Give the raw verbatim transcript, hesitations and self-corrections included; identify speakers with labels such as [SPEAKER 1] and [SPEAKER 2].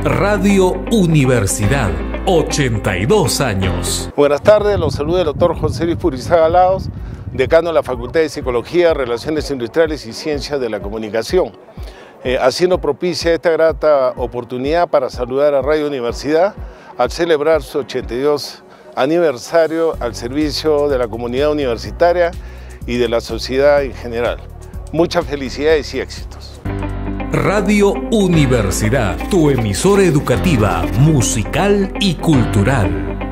[SPEAKER 1] Radio Universidad, ochenta y dos años.
[SPEAKER 2] Buenas tardes, los saluda el doctor José Luis Purizaga Laos, decano de la Facultad de Psicología, Relaciones Industriales y Ciencias de la Comunicación. Eh, así nos propicia esta grata oportunidad para saludar a Radio Universidad al celebrar su ochenta y dos aniversario al servicio de la comunidad universitaria y de la sociedad en general. Muchas felicidades y éxitos.
[SPEAKER 1] Radio Universidad, tu emisora educativa, musical y cultural.